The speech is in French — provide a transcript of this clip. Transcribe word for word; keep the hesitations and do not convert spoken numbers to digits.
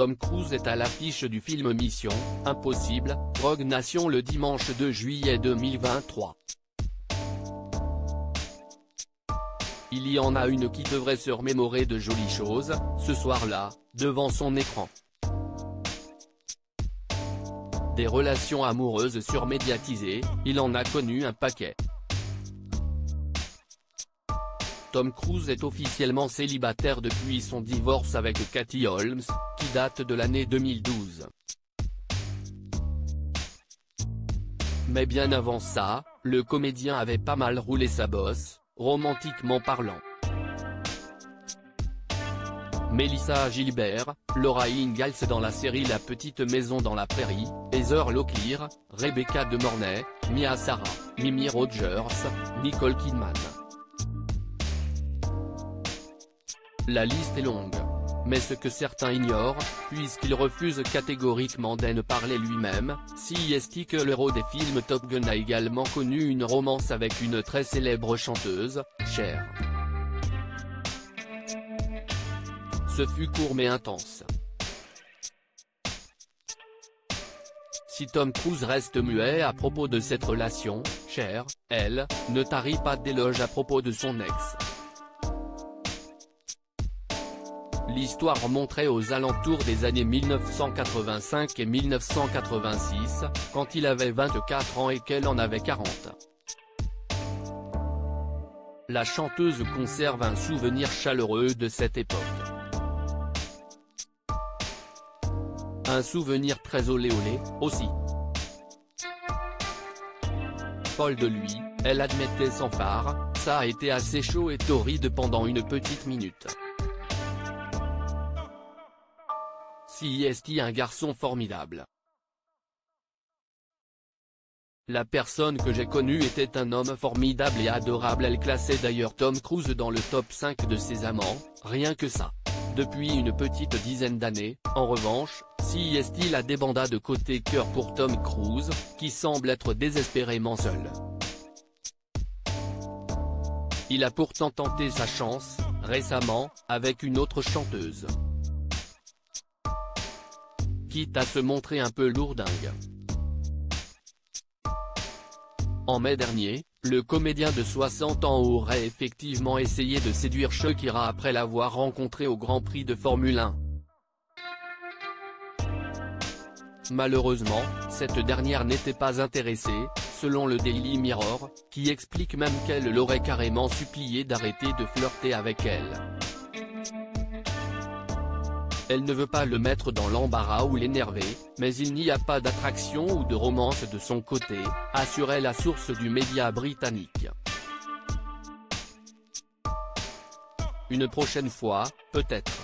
Tom Cruise est à l'affiche du film Mission Impossible, Rogue Nation le dimanche deux juillet deux mille vingt-trois. Il y en a une qui devrait se remémorer de jolies choses, ce soir-là, devant son écran. Des relations amoureuses surmédiatisées, il en a connu un paquet. Tom Cruise est officiellement célibataire depuis son divorce avec Katie Holmes, qui date de l'année deux mille douze. Mais bien avant ça, le comédien avait pas mal roulé sa bosse, romantiquement parlant. Melissa Gilbert, Laura Ingalls dans la série La Petite Maison dans la Prairie, Heather Locklear, Rebecca De Mornay, Mia Sara, Mimi Rogers, Nicole Kidman. La liste est longue. Mais ce que certains ignorent, puisqu'il refuse catégoriquement d'en parler lui-même, C S T que le héros des films Top Gun a également connu une romance avec une très célèbre chanteuse, Cher. Ce fut court mais intense. Si Tom Cruise reste muet à propos de cette relation, Cher, elle, ne tarit pas d'éloges à propos de son ex. L'histoire remonterait aux alentours des années mille neuf cent quatre-vingt-cinq et mille neuf cent quatre-vingt-six, quand il avait vingt-quatre ans et qu'elle en avait quarante. La chanteuse conserve un souvenir chaleureux de cette époque. Un souvenir très olé olé, aussi. Folle de lui, elle admettait sans phare, ça a été assez chaud et torride pendant une petite minute. C S T un garçon formidable. La personne que j'ai connue était un homme formidable et adorable. Elle classait d'ailleurs Tom Cruise dans le top cinq de ses amants, rien que ça. Depuis une petite dizaine d'années, en revanche, C S T la débanda de côté cœur pour Tom Cruise, qui semble être désespérément seul. Il a pourtant tenté sa chance, récemment, avec une autre chanteuse. Quitte à se montrer un peu lourdingue. En mai dernier, le comédien de soixante ans aurait effectivement essayé de séduire Shakira après l'avoir rencontrée au Grand Prix de Formule un. Malheureusement, cette dernière n'était pas intéressée, selon le Daily Mirror, qui explique même qu'elle l'aurait carrément supplié d'arrêter de flirter avec elle. Elle ne veut pas le mettre dans l'embarras ou l'énerver, mais il n'y a pas d'attraction ou de romance de son côté, assurait la source du média britannique. Une prochaine fois, peut-être.